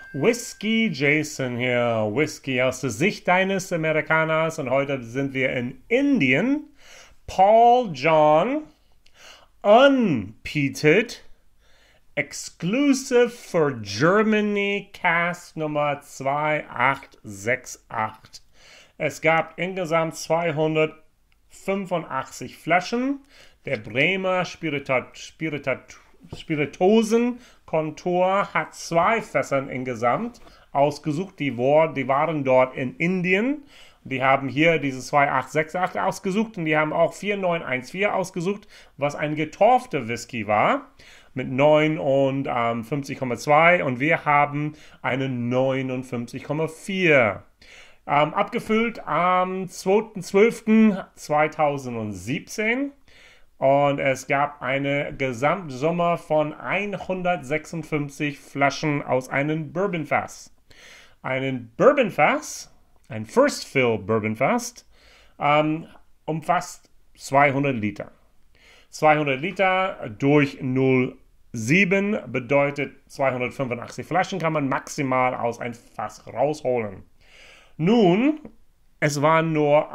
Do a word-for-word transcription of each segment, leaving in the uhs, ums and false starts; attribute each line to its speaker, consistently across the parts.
Speaker 1: Whiskey Jason hier, Whisky aus der Sicht eines Amerikaners und heute sind wir in Indien. Paul John, unpeated, exclusive for Germany, Cask Nummer zwei acht sechs acht. Es gab insgesamt zweihundertfünfundachtzig Flaschen. Der Bremer Spiritat, Spiritat, Spiritosenkontor hat zwei Fässern insgesamt ausgesucht. Die, war, die waren dort in Indien. Die haben hier diese zwei acht sechs acht ausgesucht und die haben auch vier neun eins vier ausgesucht, was ein getorfter Whisky war mit neunundfünfzig Komma zwei und wir haben einen neunundfünfzig Komma vier. Ähm, abgefüllt am zweiter zwölfter zweitausendsiebzehn. Und es gab eine Gesamtsumme von hundertsechsundfünfzig Flaschen aus einem Bourbonfass. Einen Bourbonfass, ein First Fill Bourbonfass, ähm, umfasst zweihundert Liter. zweihundert Liter durch null Komma sieben bedeutet zweihundertfünfundachtzig Flaschen kann man maximal aus einem Fass rausholen. Nun, es waren nur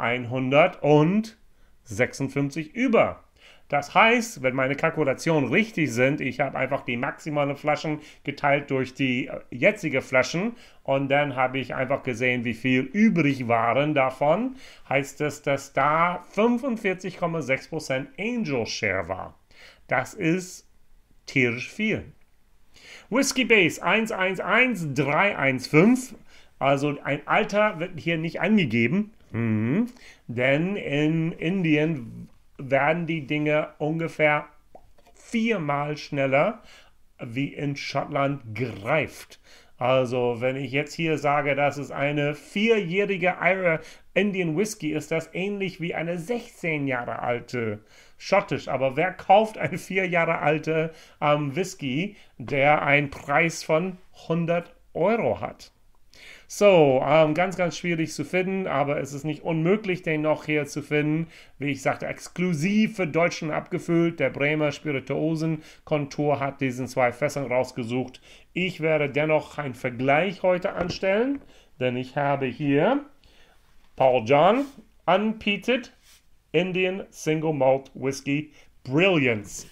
Speaker 1: hundertsechsundfünfzig über. Das heißt, wenn meine Kalkulationen richtig sind, ich habe einfach die maximalen Flaschen geteilt durch die jetzige Flaschen und dann habe ich einfach gesehen, wie viel übrig waren davon. Heißt es, dass da fünfundvierzig Komma sechs Prozent Angel Share war. Das ist tierisch viel. Whiskey Base eins eins eins drei eins fünf. Also ein Alter wird hier nicht angegeben, mhm. Denn in Indien werden die Dinge ungefähr viermal schneller wie in Schottland gereift. Also wenn ich jetzt hier sage, dass es eine vierjährige Indian Whisky ist, das ähnlich wie eine sechzehn Jahre alte schottisch. Aber wer kauft eine vier Jahre alte ähm, Whisky, der einen Preis von hundert Euro hat? So, ähm, ganz, ganz schwierig zu finden, aber es ist nicht unmöglich, den noch hier zu finden. Wie ich sagte, exklusiv für Deutschen abgefüllt. Der Bremer Spirituosenkontor hat diesen zwei Fässern rausgesucht. Ich werde dennoch einen Vergleich heute anstellen, denn ich habe hier Paul John Unpeated Indian Single Malt Whisky Brilliance.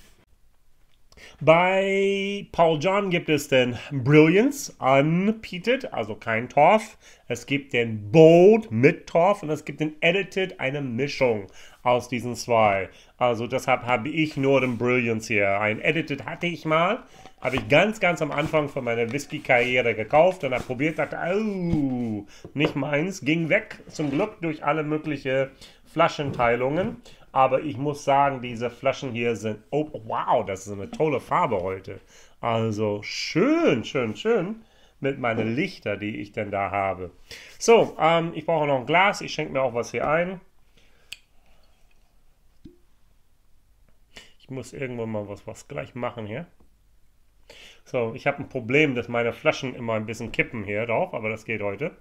Speaker 1: Bei Paul John gibt es den Brilliance Unpeated, also kein Torf. Es gibt den Bold mit Torf und es gibt den Edited, eine Mischung aus diesen zwei. Also deshalb habe ich nur den Brilliance hier. Ein Edited hatte ich mal, habe ich ganz, ganz am Anfang von meiner Whisky-Karriere gekauft und habe probiert, dachte, oh, nicht meins, ging weg, zum Glück durch alle möglichen Flaschenteilungen. Aber ich muss sagen, diese Flaschen hier sind, oh wow, das ist eine tolle Farbe heute. Also schön, schön, schön mit meinen Lichter, die ich denn da habe. So, ähm, ich brauche noch ein Glas, ich schenke mir auch was hier ein. Ich muss irgendwo mal was, was gleich machen hier. So, ich habe ein Problem, dass meine Flaschen immer ein bisschen kippen hier drauf, aber das geht heute.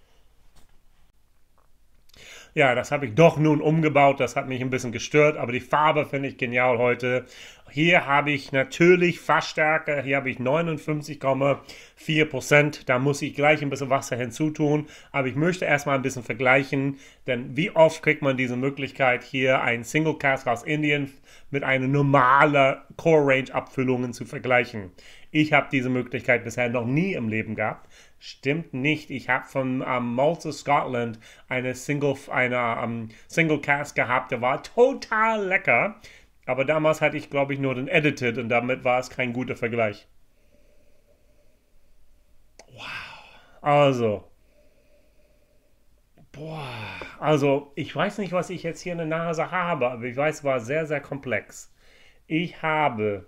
Speaker 1: Ja, das habe ich doch nun umgebaut, das hat mich ein bisschen gestört, aber die Farbe finde ich genial heute. Hier habe ich natürlich Fassstärke, hier habe ich neunundfünfzig Komma vier Prozent, da muss ich gleich ein bisschen Wasser hinzutun, aber ich möchte erstmal ein bisschen vergleichen, denn wie oft kriegt man diese Möglichkeit, hier ein Single Cask aus Indien mit einer normalen Core Range Abfüllungen zu vergleichen. Ich habe diese Möglichkeit bisher noch nie im Leben gehabt. Stimmt nicht. Ich habe von ähm, Malta, Scotland eine Single, eine, um, Single Cask gehabt, der war total lecker. Aber damals hatte ich, glaube ich, nur den Edited und damit war es kein guter Vergleich. Wow. Also. Boah. Also, ich weiß nicht, was ich jetzt hier in der Nase habe, aber ich weiß, es war sehr, sehr komplex. Ich habe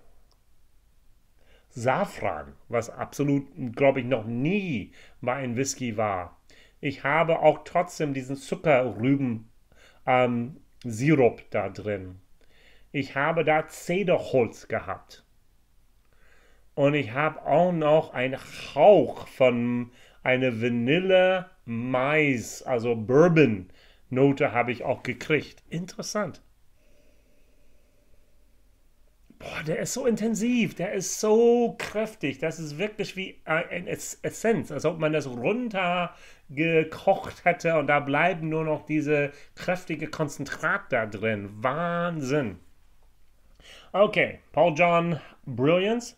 Speaker 1: Safran, was absolut, glaube ich, noch nie bei einem Whisky war. Ich habe auch trotzdem diesen Zuckerrüben ähm, Sirup da drin. Ich habe da Zederholz gehabt. Und ich habe auch noch einen Hauch von einer Vanille Mais, also Bourbon Note habe ich auch gekriegt. Interessant. Boah, der ist so intensiv, der ist so kräftig. Das ist wirklich wie ein Ess- Essenz, als ob man das runtergekocht hätte und da bleiben nur noch diese kräftige Konzentrat da drin. Wahnsinn. Okay, Paul John Brilliance.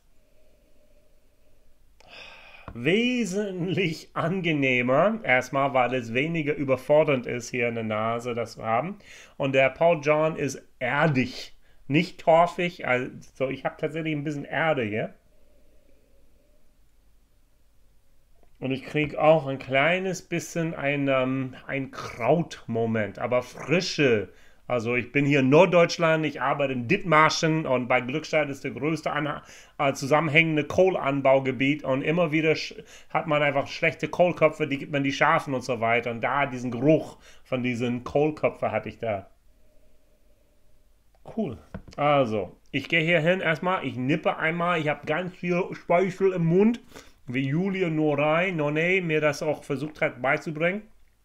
Speaker 1: Wesentlich angenehmer. Erstmal, weil es weniger überfordernd ist, hier in der Nase das zu haben. Und der Paul John ist erdig, nicht torfig. Also ich habe tatsächlich ein bisschen Erde hier. Und ich kriege auch ein kleines bisschen ein, ähm, ein Krautmoment, aber frische. Also ich bin hier in Norddeutschland, ich arbeite in Dithmarschen und bei Glückstadt ist der größte Anha äh, zusammenhängende Kohlanbaugebiet und immer wieder sch- hat man einfach schlechte Kohlköpfe, die gibt man die Schafen und so weiter. Und da diesen Geruch von diesen Kohlköpfen hatte ich da. Cool. Also, ich gehe hier hin erstmal, ich nippe einmal, ich habe ganz viel Speichel im Mund, wie Julia Noray, Nonay mir das auch versucht hat beizubringen.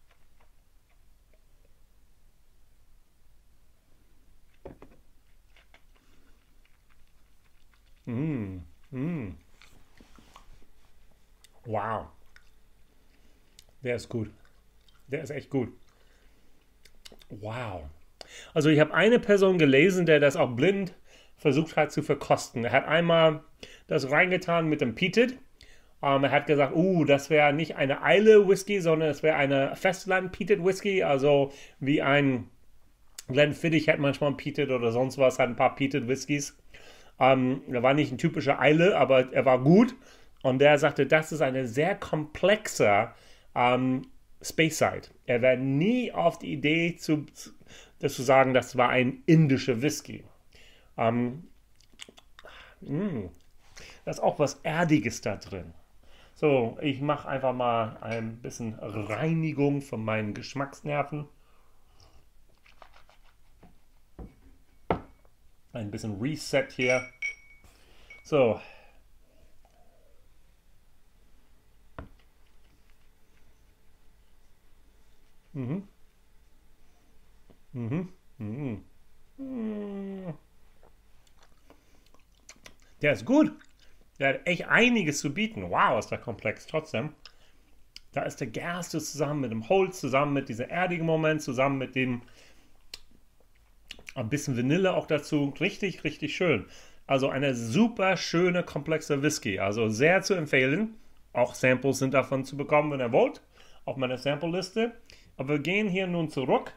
Speaker 1: Mm, mm. Wow, der ist gut. Der ist echt gut. Wow. Also ich habe eine Person gelesen, der das auch blind versucht hat zu verkosten. Er hat einmal das reingetan mit dem Peated. Ähm, er hat gesagt, uh, das wäre nicht eine Eile Whisky, sondern es wäre eine Festland Peated Whisky, also wie ein Glenfiddich hat manchmal ein Peated oder sonst was, hat ein paar Peated Whiskys. Ähm, er war nicht ein typischer Eile, aber er war gut. Und der sagte, das ist eine sehr komplexe ähm, Speyside. Er wäre nie auf die Idee zu, das zu sagen, das war ein indischer Whisky. Ähm, mh, da ist auch was Erdiges da drin. So, ich mache einfach mal ein bisschen Reinigung von meinen Geschmacksnerven. Ein bisschen Reset hier. So. Mhm. Mhm. Mhm. Mhm. Der ist gut. Der hat echt einiges zu bieten. Wow, ist der komplex. Trotzdem, da ist der Gerste zusammen mit dem Holz, zusammen mit diesem erdigen Moment, zusammen mit dem ein bisschen Vanille auch dazu. Richtig, richtig schön. Also eine super schöne, komplexe Whisky. Also sehr zu empfehlen. Auch Samples sind davon zu bekommen, wenn ihr wollt. Auf meiner Sample-Liste. Aber wir gehen hier nun zurück.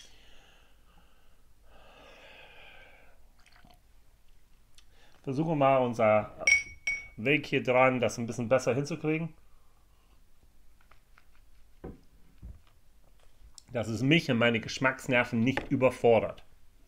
Speaker 1: Versuchen mal unser Weg hier dran, das ein bisschen besser hinzukriegen. Dass es mich und meine Geschmacksnerven nicht überfordert.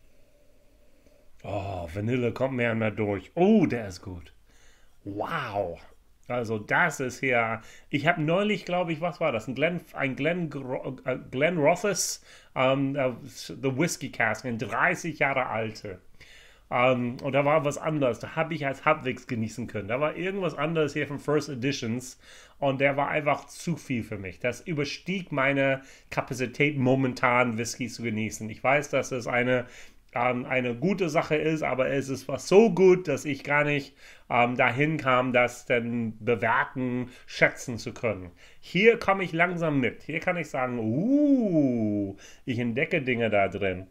Speaker 1: Oh, Vanille kommt mehr und mehr durch. Oh, der ist gut. Wow. Also das ist hier. Ich habe neulich, glaube ich, was war das? Ein Glen, ein Glen, äh, Glen Rothes, ähm, äh, The Whiskey Cask, ein dreißig Jahre alte. Ähm, und da war was anderes. Da habe ich als halbwegs genießen können. Da war irgendwas anderes hier von First Editions. Und der war einfach zu viel für mich. Das überstieg meine Kapazität, momentan Whisky zu genießen. Ich weiß, dass es eine, ähm, eine gute Sache ist, aber es ist was so gut, dass ich gar nicht ähm, dahin kam, das dann bewerten, schätzen zu können. Hier komme ich langsam mit. Hier kann ich sagen, uh, ich entdecke Dinge da drin.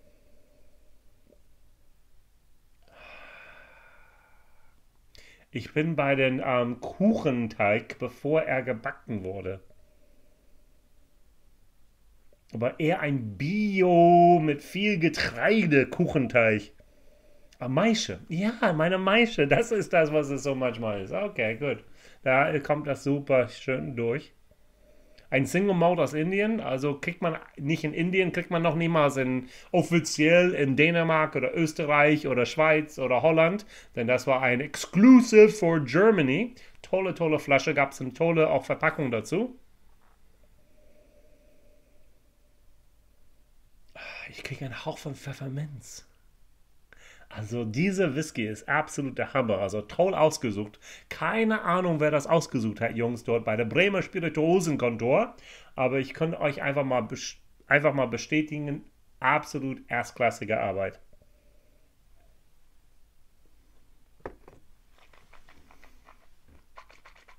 Speaker 1: Ich bin bei den ähm, Kuchenteig, bevor er gebacken wurde. Aber eher ein Bio mit viel Getreide Kuchenteig. Ah, Maische. Ja, meine Maische. Das ist das, was es so manchmal ist. Okay, gut. Da kommt das super schön durch. Ein Single Malt aus Indien, also kriegt man nicht in Indien, kriegt man noch niemals in, offiziell in Dänemark oder Österreich oder Schweiz oder Holland, denn das war ein Exclusive for Germany. Tolle, tolle Flasche, gab es eine tolle auch Verpackung dazu. Ich kriege einen Hauch von Pfefferminz. Also dieser Whisky ist absolut der Hammer. Also toll ausgesucht. Keine Ahnung, wer das ausgesucht hat, Jungs, dort bei der Bremer Spirituosenkontor. Aber ich könnte euch einfach mal, einfach mal bestätigen, absolut erstklassige Arbeit.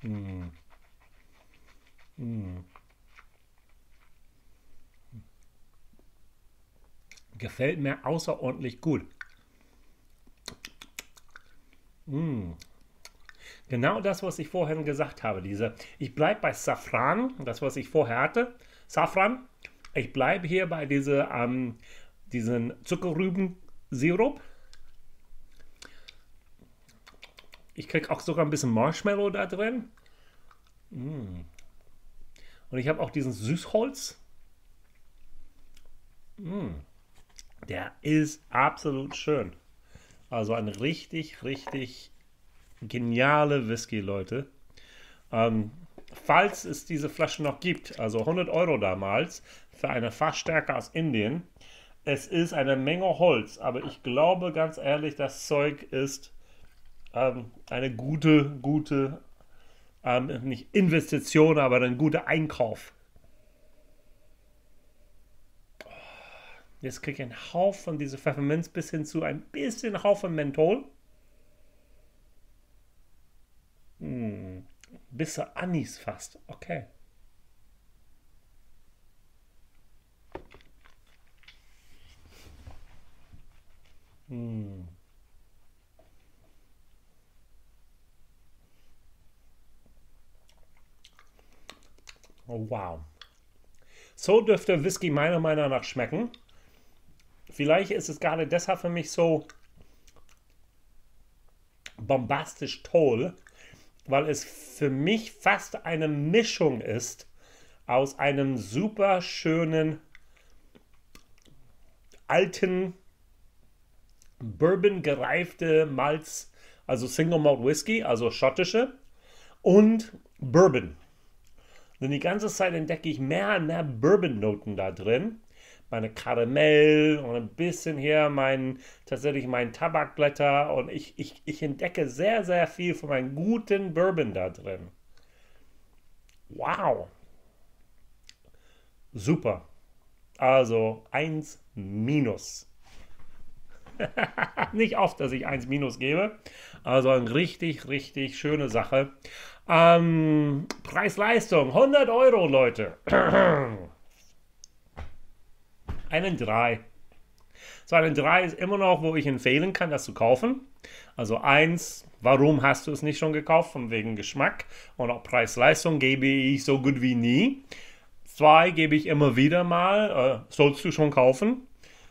Speaker 1: Mm. Mm. Gefällt mir außerordentlich gut. Mm. Genau das, was ich vorhin gesagt habe. Diese, ich bleibe bei Safran, das, was ich vorher hatte. Safran. Ich bleibe hier bei diese, ähm, diesen Zuckerrübensirup. Ich kriege auch sogar ein bisschen Marshmallow da drin. Mm. Und ich habe auch diesen Süßholz. Mm. Der ist absolut schön. Also ein richtig, richtig geniale Whisky, Leute. Ähm, falls es diese Flasche noch gibt, also hundert Euro damals für eine Fassstärke aus Indien. Es ist eine Menge Holz, aber ich glaube ganz ehrlich, das Zeug ist ähm, eine gute, gute, ähm, nicht Investition, aber ein guter Einkauf. Jetzt kriege ich einen Hauch von dieser Pfefferminz bis hin zu ein bisschen Hauch Menthol. Hm. Bisschen Anis fast. Okay. Hm. Oh, wow. So dürfte Whisky meiner Meinung nach schmecken. Vielleicht ist es gerade deshalb für mich so bombastisch toll, weil es für mich fast eine Mischung ist aus einem super schönen alten Bourbon gereifte Malz, also Single Malt Whisky, also schottische und Bourbon. Denn die ganze Zeit entdecke ich mehr und mehr Bourbon-Noten da drin. Meine Karamell und ein bisschen hier mein, tatsächlich mein Tabakblätter und ich, ich, ich entdecke sehr, sehr viel von meinem guten Bourbon da drin. Wow. Super. Also eins minus. Nicht oft, dass ich eins minus gebe. Also eine richtig, richtig schöne Sache. Ähm, Preis-Leistung, hundert Euro, Leute. Einen drei. So, einen drei ist immer noch, wo ich empfehlen kann, das zu kaufen. Also eins, warum hast du es nicht schon gekauft? Von wegen Geschmack. Und auch Preis-Leistung gebe ich so gut wie nie. zwei gebe ich immer wieder mal. Äh, sollst du schon kaufen?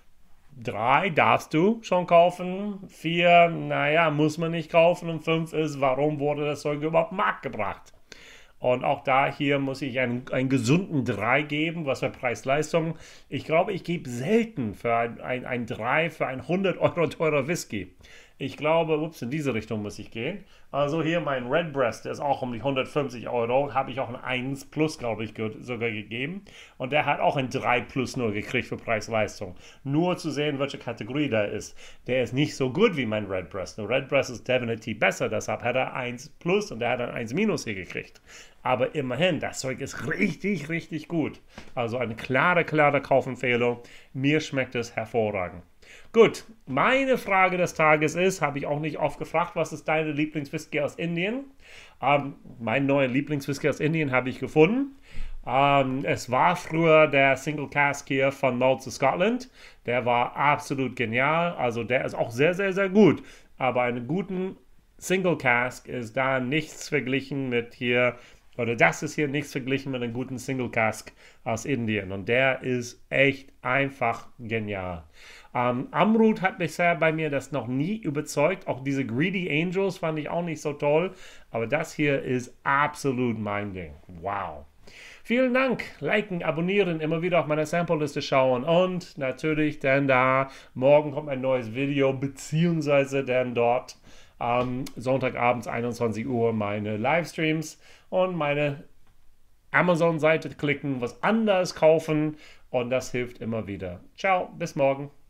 Speaker 1: drei darfst du schon kaufen. vier, naja, muss man nicht kaufen. Und fünf ist, warum wurde das Zeug überhaupt am Markt gebracht? Und auch da hier muss ich einen, einen gesunden drei geben, was für Preis-Leistung. Ich glaube, ich gebe selten für ein, ein, ein drei für ein hundert Euro teurer Whisky. Ich glaube, ups, in diese Richtung muss ich gehen. Also hier mein Redbreast, der ist auch um die hundertfünfzig Euro. Habe ich auch ein eins plus, glaube ich, sogar gegeben. Und der hat auch ein drei plus nur gekriegt für Preis-Leistung. Nur zu sehen, welche Kategorie der ist. Der ist nicht so gut wie mein Redbreast. Der Redbreast ist definitiv besser, deshalb hat er eins plus und der hat ein eins minus hier gekriegt. Aber immerhin, das Zeug ist richtig, richtig gut. Also eine klare, klare Kaufempfehlung. Mir schmeckt es hervorragend. Gut, meine Frage des Tages ist, habe ich auch nicht oft gefragt, was ist deine Lieblingswhisky aus Indien? Ähm, mein neuer Lieblingswhisky aus Indien habe ich gefunden. Ähm, es war früher der Single Cask hier von Malts of Scotland. Der war absolut genial. Also der ist auch sehr, sehr, sehr gut. Aber einen guten Single Cask ist da nichts verglichen mit hier, oder das ist hier nichts verglichen mit einem guten Single Cask aus Indien. Und der ist echt einfach genial. Ähm, Amrut hat bisher bei mir das noch nie überzeugt. Auch diese Greedy Angels fand ich auch nicht so toll. Aber das hier ist absolut mein Ding. Wow. Vielen Dank. Liken, abonnieren, immer wieder auf meine Sample-Liste schauen. Und natürlich dann da, morgen kommt ein neues Video, beziehungsweise dann dort am Sonntagabends einundzwanzig Uhr meine Livestreams und meine Amazon-Seite klicken, was anderes kaufen und das hilft immer wieder. Ciao, bis morgen.